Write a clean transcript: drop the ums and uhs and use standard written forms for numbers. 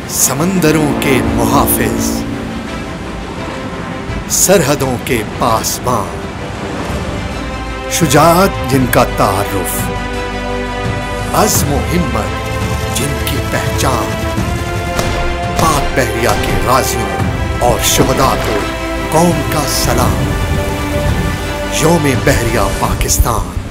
समंदरों के मुहाफिज, सरहदों के पासबान, शुजाअत जिनका तारुफ, अज़्म हिम्मत जिनकी पहचान, पाक बहरिया के गाजियों और शुहदा को कौम का सलाम। यौम बहरिया पाकिस्तान।